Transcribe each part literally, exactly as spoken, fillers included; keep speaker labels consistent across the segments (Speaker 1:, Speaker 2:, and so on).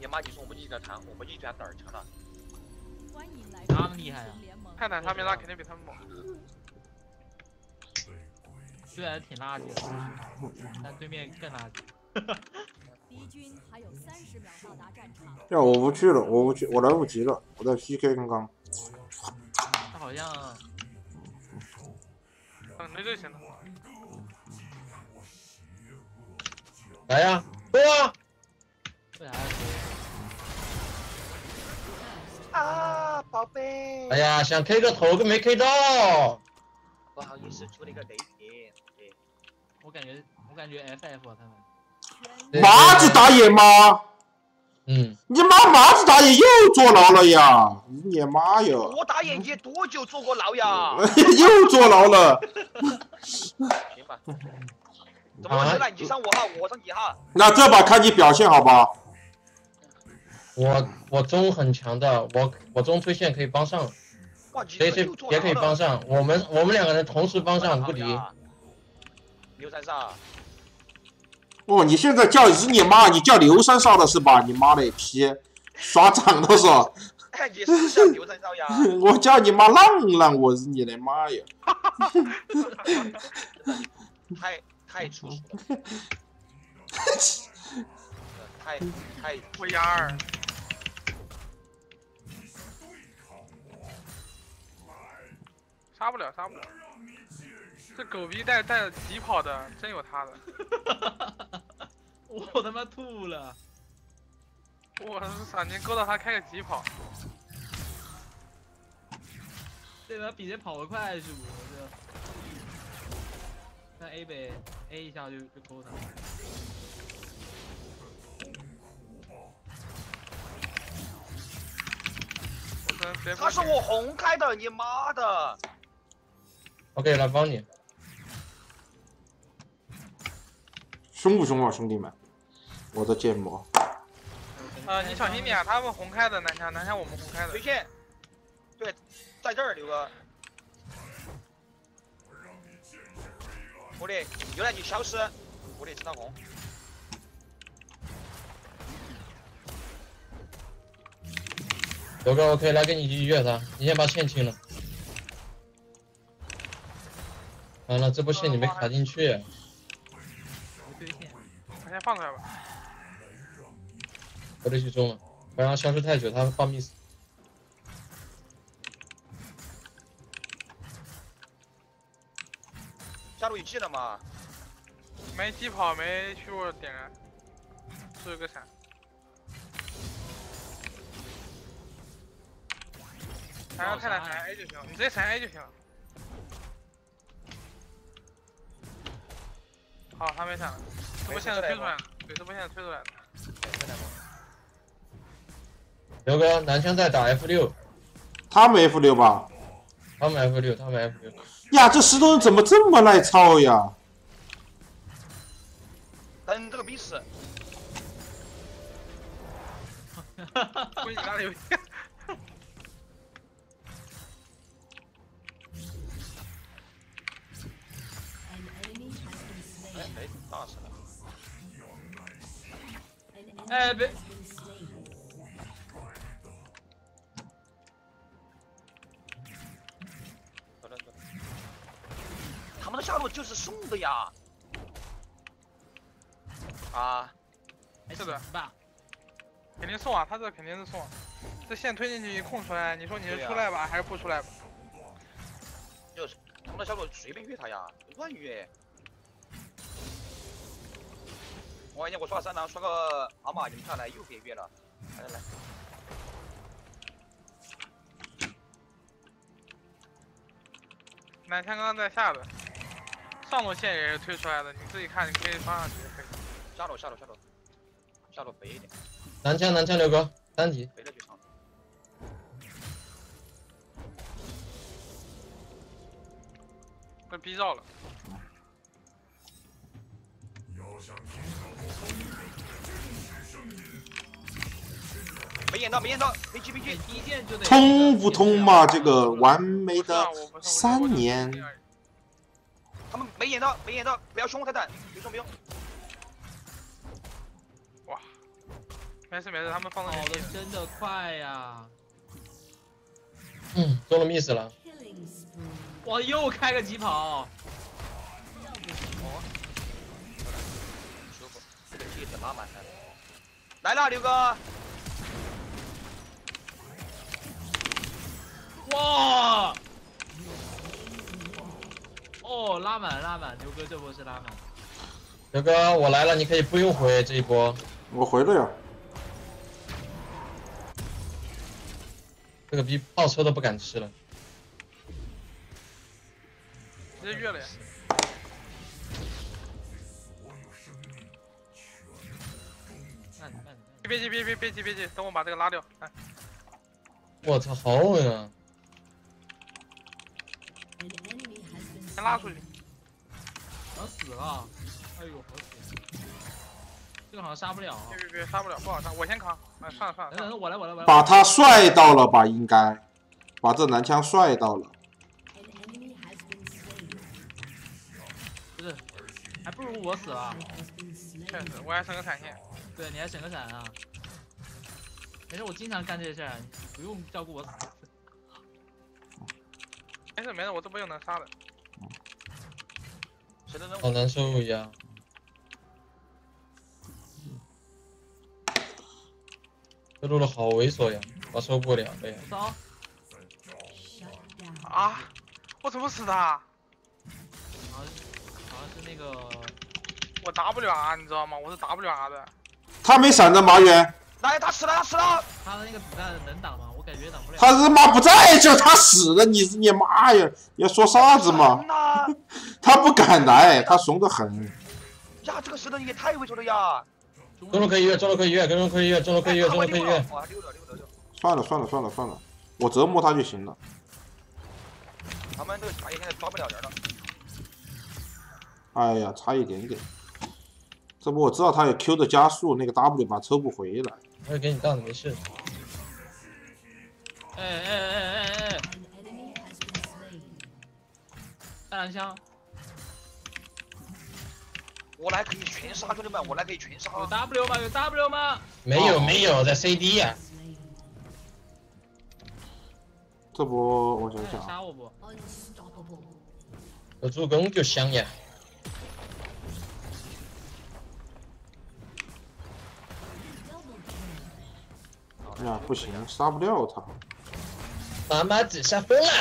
Speaker 1: 野马，你说我们一直在谈，我们一直在哪儿强了？
Speaker 2: 他们厉害啊！
Speaker 3: 泰坦他们拉肯定比他们猛。
Speaker 2: 虽然挺垃圾的，但对面更垃圾。
Speaker 4: 敌军还有三十秒到达战场。
Speaker 5: 呀，我不去了，我不去，我来不及了，我在 P K 刚刚。
Speaker 2: 他好像，
Speaker 3: 等着就行了。
Speaker 6: 来呀，对啊！
Speaker 2: 为啥？
Speaker 1: 啊，宝贝！
Speaker 6: 哎呀，想 K 个头都没 K 到。
Speaker 1: 不好意思，出了一个雷点。对，
Speaker 2: 我感觉，我感觉 F F 他们。
Speaker 5: 麻子打野吗？
Speaker 6: 嗯。
Speaker 5: 你妈麻子打野又坐牢了呀！你妈呀！
Speaker 1: 我打野也多久坐过牢呀？
Speaker 5: 又坐牢了。
Speaker 1: 行吧。怎么现在你上我号，我上你号？
Speaker 5: 那这把看你表现好吧？
Speaker 6: 我我中很强的，我我中推线可以帮上，谁谁也可以帮上，我们我们两个人同时帮上不敌。
Speaker 1: 刘三少。
Speaker 5: 哦，你现在叫是你妈，你叫刘三少了是吧？你妈的批，刷账的是吧？
Speaker 1: 哎，也是叫刘三少呀。
Speaker 5: 我叫你妈浪浪，我是你的妈呀！
Speaker 1: 太太粗俗了。太太
Speaker 3: 我压二。杀不了，杀不了。这狗逼带带疾跑的，真有他的。
Speaker 2: 我他妈吐了！
Speaker 3: 我操，你勾到他开个疾跑。
Speaker 2: 对吧？比谁跑得快是不？这。那 A 呗 ，A 一下就就勾他。
Speaker 1: 他是我红开的，你妈的
Speaker 6: ！OK， 来帮你。
Speaker 5: 凶不凶啊，兄弟们？我的建模。
Speaker 3: 呃，你小心点啊，他们红开的南墙，南墙我们红开的。
Speaker 1: 推线。对，在这儿，刘哥。狐狸，原来你消失，狐狸吃到红。
Speaker 6: 刘哥，我可以来给你继续越他，你先把线清了。完了，这波线你没卡进去。
Speaker 3: 我先放出来吧。
Speaker 6: 我得去中了，不然消失太久，他会放 miss。
Speaker 1: 下路有技了吗？
Speaker 3: 没疾跑，没虚弱点燃，出一个闪。还要泰坦闪 A 就行了，你直接闪 A 就行了。好，他没闪了，这波线推出来了，对，这波线推出来了。
Speaker 6: 刘哥，南枪在打 F 六，
Speaker 5: 他们 F 六吧？
Speaker 6: 他们 F 六，他们 F 六。
Speaker 5: 呀，这石头人怎么这么耐操呀？
Speaker 1: 等这个逼死！
Speaker 3: 估计你哪里有？
Speaker 1: 哎哎，打死了！
Speaker 2: 哎别！
Speaker 1: 走了走了。他们的下路就是送的呀！啊，
Speaker 3: 是的，肯定送啊，他这肯定是送、啊。这线推进去空出来，你说你是出来吧、啊、还是不出来吧？
Speaker 1: 就是他们的下路随便越他呀，乱越。我跟你讲，我刷三郎刷个阿玛，你们看来又别越了，来来来。
Speaker 3: 南枪刚刚在下的，上路线也是推出来的，你自己看，你可以放上去可以。
Speaker 1: 下路下路下路，下路北一点。
Speaker 6: 南枪南枪，刘哥单体。
Speaker 1: 北的就上。
Speaker 3: 被逼到了。
Speaker 1: 没演到，没演到，没击没击，
Speaker 2: 一剑就得。
Speaker 5: 通不通嘛？这个完美的三年。
Speaker 1: 他们没演到，没演到，不要凶泰坦，别凶不用。
Speaker 3: 哇！ 没事没事，他们放
Speaker 2: 跑
Speaker 3: 的
Speaker 2: 的真的快呀！
Speaker 6: 嗯，中了 miss 了。
Speaker 2: 我又开个疾跑。
Speaker 1: 哦，舒服，这个踢挺拉满的。来了，刘哥。
Speaker 2: 哇！哦，拉满拉满，牛哥这波是拉满。
Speaker 6: 刘哥，我来了，你可以不用回这一波。
Speaker 5: 我回了呀。
Speaker 6: 这个逼炮车都不敢吃了。
Speaker 3: 直接越了呀。
Speaker 2: 慢点慢点。
Speaker 3: 别急别急别急别急，等我把这个拉掉。哎，
Speaker 6: 我操，好稳啊！
Speaker 3: 先拉出去。
Speaker 2: 我死了！哎呦，好死！这个好像杀不了。
Speaker 3: 别别别，杀不了，不好杀，我先扛。哎，算了算了。
Speaker 2: 等等，我来我来我来。
Speaker 5: 把他帅到了吧？应该把这男枪帅到了。
Speaker 2: 不是，还不如我死了。
Speaker 3: 确实，我还省个闪现。
Speaker 2: 对，你还省个闪啊。没事，我经常干这些事儿，你不用照顾我死。
Speaker 3: 没事没事，我这波又能杀的。
Speaker 1: 谁的任务？
Speaker 6: 好难受呀！这路的好猥琐呀，我受不了了呀！
Speaker 2: 走。
Speaker 3: 啊！我怎么死的？好
Speaker 2: 像好像是那个。
Speaker 3: 我 W R 你知道吗？我是 W R 的。
Speaker 5: 他没闪的麻原。
Speaker 1: 来，他死了，他死了。
Speaker 2: 他的那个子弹能挡吗？我感觉挡不了。
Speaker 5: 他他妈不在这，他死了，你你妈呀！你要说啥子嘛？他不敢来，他怂得很。
Speaker 1: 呀，这个石头也太猥琐了呀！
Speaker 6: 中路可以越，中路可以越，中路可以越，中路可以越，中路可以越。
Speaker 1: 哇，溜了溜了溜。
Speaker 5: 算了算了算了算了，我折磨他就行了。
Speaker 1: 他们这个茶叶现在抓不了人了。
Speaker 5: 哎呀，差一点点。这不我知道他有 Q 的加速，那个 W 把抽不回来。
Speaker 6: 我会给你当的，没事。
Speaker 2: 哎哎哎哎哎！大蓝枪。
Speaker 1: 我来可以全杀，兄弟们，我来可以全杀。
Speaker 2: 有 W 吗？有 W 吗？
Speaker 6: 没有没有，在 C D 呀。
Speaker 5: 这波我想想啊。
Speaker 2: 杀我不？
Speaker 6: 有助攻就香呀。
Speaker 5: 哎呀，不行，杀不掉他。
Speaker 6: 妈妈只杀疯了。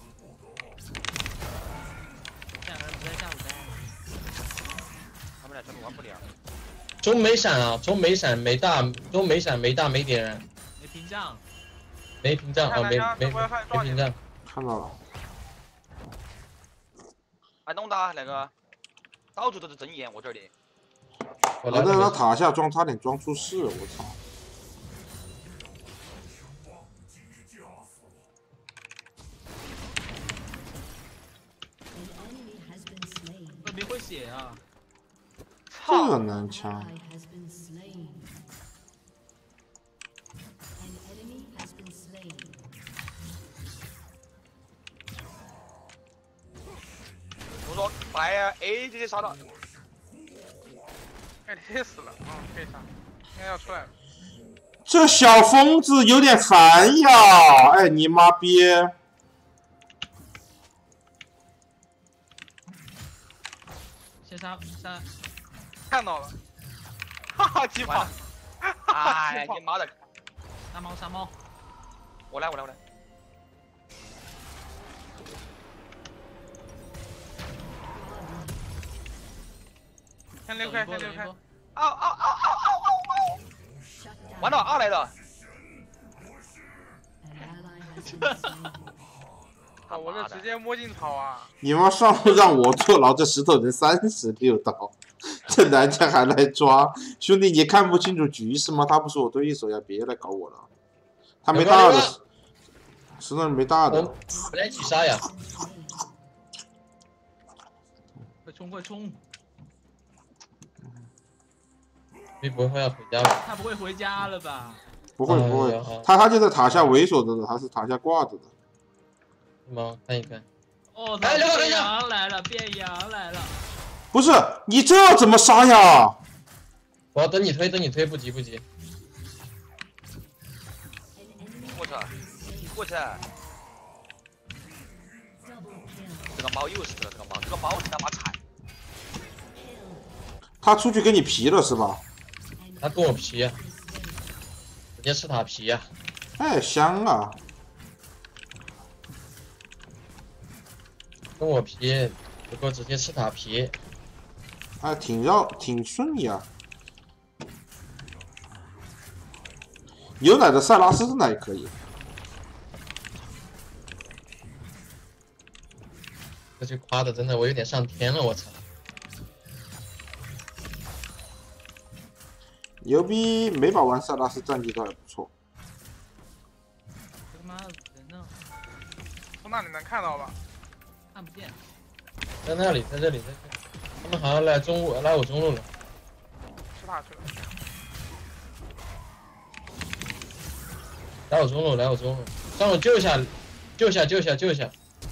Speaker 2: 两个人不在下午单。
Speaker 1: 他们俩真的玩不了。
Speaker 6: 中没闪啊，中没闪，没大，中没闪，没大，没点燃。
Speaker 2: 没屏障。
Speaker 6: 没屏障啊，没没没屏障。
Speaker 5: 看到了。
Speaker 1: 还弄他那个，到处都是针眼，我这里。
Speaker 5: 我在他塔下装，差点装出事，我操！
Speaker 2: 那没会写啊！
Speaker 5: 这男枪。
Speaker 1: 我说把 A 直接杀了。
Speaker 3: 哎，贴死了，嗯，可以杀，应该要出来了。
Speaker 5: 这小疯子有点烦呀！哎，你妈逼！
Speaker 2: 先杀杀，
Speaker 3: 看到了，哈哈，疾跑！
Speaker 1: 哎，你妈的！
Speaker 2: 杀猫杀猫！
Speaker 1: 我来我来我来！
Speaker 3: 先溜开，先溜开！
Speaker 1: 嗷嗷嗷嗷嗷嗷嗷！完了，二来了！
Speaker 3: 啊，我这直接摸进草啊！
Speaker 5: 你妈上路让我坐牢，这石头人三十六刀，这男枪还来抓，兄弟你看不清楚局势吗？他不是我对手呀，别来搞我了。他没大的，石头人没大的。
Speaker 6: 我来举杀呀！
Speaker 2: 快冲快冲！
Speaker 6: 你不会要回家吧？
Speaker 2: 他不会回家了吧？
Speaker 5: 不会不会，他他就在塔下猥琐着的，他是塔下挂着的。
Speaker 6: 是吗？看一看。
Speaker 2: 哦，哎，变羊来了，变羊来了。
Speaker 5: 不是你这怎么杀呀？
Speaker 6: 我要等你推，等你推，不急不急。
Speaker 1: 是？过去。这个猫又是这个猫，这个猫他妈菜。
Speaker 5: 他出去给你皮了是吧？
Speaker 6: 他跟我皮呀、啊，直接吃塔皮呀、
Speaker 5: 啊。哎，香啊！
Speaker 6: 跟我皮，不过直接吃塔皮。
Speaker 5: 哎，挺绕，挺顺利啊。有奶的塞拉斯真的也可以。
Speaker 6: 这句夸的真的我有点上天了，我操！
Speaker 5: 牛逼，每把玩塞拉斯战绩都还不错。
Speaker 2: 这他妈人呢？
Speaker 3: 从那里能看到吧？
Speaker 2: 看不见。
Speaker 6: 在那里，在这里，在这里。他们好像来中路，来我中路了。
Speaker 3: 吃塔去了。
Speaker 6: 来我中路，来我中路，让我救一下，救一下，救一下，救一下。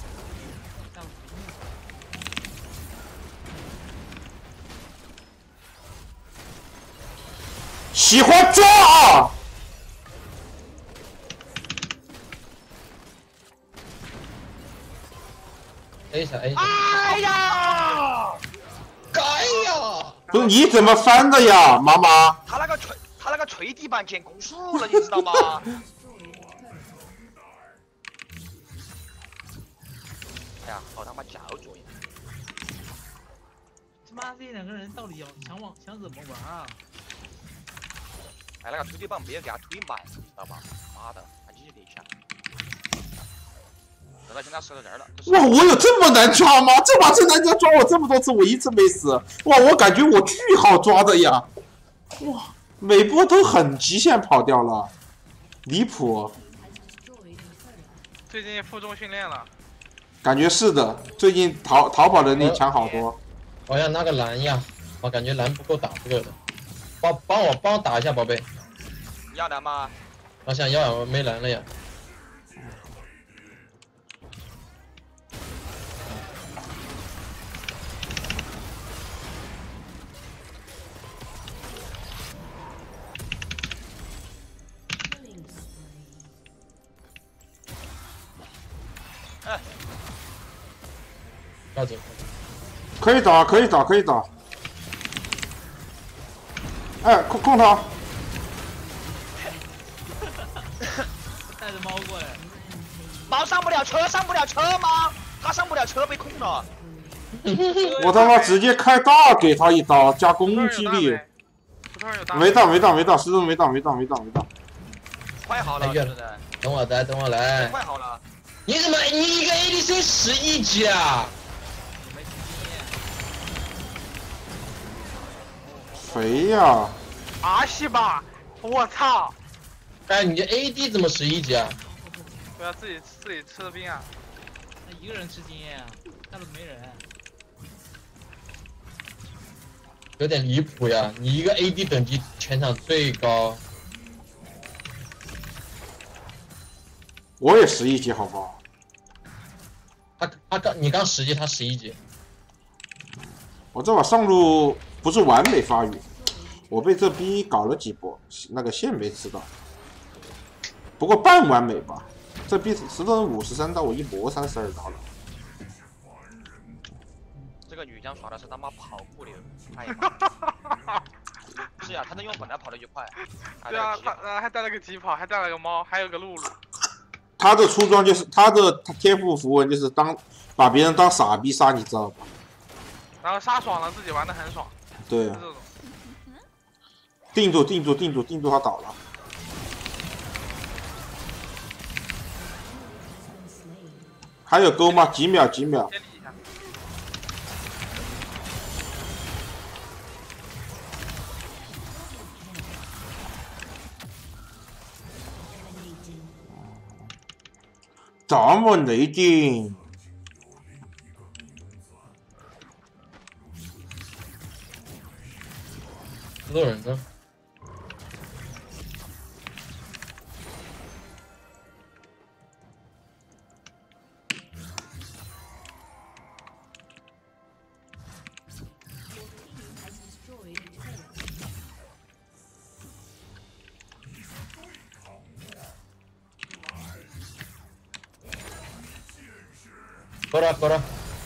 Speaker 5: 喜欢抓啊！
Speaker 6: A 一下 A 一下。
Speaker 1: 哎呀！
Speaker 6: 该呀！
Speaker 5: 不是你怎么翻的呀，妈妈？
Speaker 1: 他那个锤，他那个锤地板建公数了，你知道吗？哎呀，好他妈焦灼呀！
Speaker 2: 他妈这两个人到底要想往想怎么玩啊？
Speaker 1: 哎，那个推地板没有给他推满，知道吗？妈的，他继续给抢。等到现在射到这儿了。
Speaker 5: 哇，我有这么难抓吗？这把真难抓，抓我这么多次，我一次没死。哇，我感觉我巨好抓的呀！哇，每波都很极限跑掉了，离谱。
Speaker 3: 最近负重训练了。
Speaker 5: 感觉是的，最近逃逃跑能力强好多。
Speaker 6: 我要那个蓝呀，我感觉蓝不够打这个的。帮帮我帮我打一下，宝贝。
Speaker 1: 要蓝吗？
Speaker 6: 我想要，我没蓝了呀。
Speaker 1: 哎，
Speaker 6: 要走。
Speaker 5: 可以打，可以打，可以打。哎，控控他！
Speaker 2: 带着猫过来。
Speaker 1: 猫上不了车，上不了车吗？他上不了车被控了。
Speaker 5: 我他妈直接开大给他一刀，加攻击力。没到，没到，没到，石头没到，没到，没到，没到。
Speaker 1: 快好了，
Speaker 6: 对对，等我来，等我来。
Speaker 1: 快好了。
Speaker 6: 你怎么你一个 A D C 十一级啊？
Speaker 5: 肥呀！
Speaker 3: 阿西吧，我操！
Speaker 6: 哎，你的 A D 怎么十一级啊？
Speaker 3: 不要自己自己吃的兵啊！
Speaker 2: 那一个人吃经验啊，那都没人。
Speaker 6: 有点离谱呀！你一个 A D 等级全场最高，
Speaker 5: 我也十一级，好不好？
Speaker 6: 他他刚你刚十级，他十一级。
Speaker 5: 我这把上路不是完美发育，我被这逼搞了几波，那个线没吃到，不过半完美吧。这逼石头人五十三刀，我一波三十二刀了。
Speaker 1: 这个女将耍的是他妈跑步流，哎呀！是呀，他能用本来跑得就快。
Speaker 3: 对啊，他呃还带了个疾跑，还带了个猫，还有个露露。
Speaker 5: 他的出装就是他的天赋符文，就是当把别人当傻逼杀，你知道吧？
Speaker 3: 然后杀爽了，自己玩的很爽。
Speaker 5: 对啊。定住，定住，定住，定住，他倒了。还有钩吗？几秒？几秒？这么内劲！
Speaker 6: 石头人呢？ 够了够了，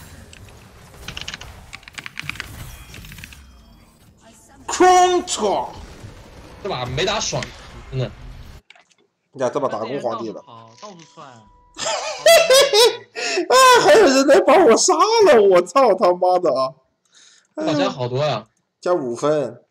Speaker 5: 空错，
Speaker 6: 这把没打爽，真的。
Speaker 5: 呀，这把打过皇帝了。
Speaker 2: 跑到处窜。
Speaker 5: 啊！还有人来把我杀了！我操他妈的啊！
Speaker 6: 大家好多呀、啊，
Speaker 5: 加五分。